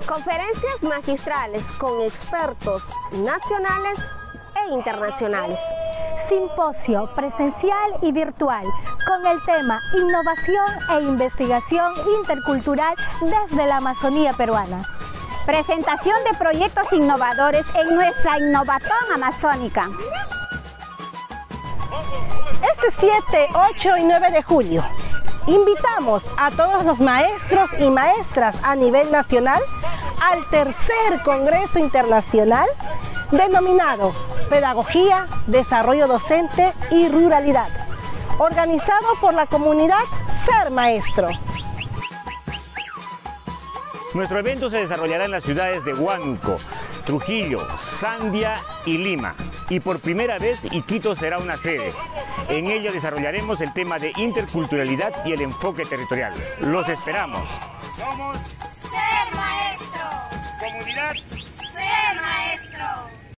Conferencias magistrales con expertos nacionales e internacionales. Simposio presencial y virtual con el tema Innovación e Investigación Intercultural desde la Amazonía peruana. Presentación de proyectos innovadores en nuestra Innovatón Amazónica. Este 7, 8 y 9 de julio, invitamos a todos los maestros y maestras a nivel nacional al tercer Congreso Internacional denominado Pedagogía, Desarrollo Docente y Ruralidad, organizado por la comunidad Ser Maestro. Nuestro evento se desarrollará en las ciudades de Huánuco, Trujillo, Sandia y Lima. Y por primera vez Iquitos será una sede. En ella desarrollaremos el tema de interculturalidad y el enfoque territorial. ¡Los esperamos! Somos Ser Maestro. Comunidad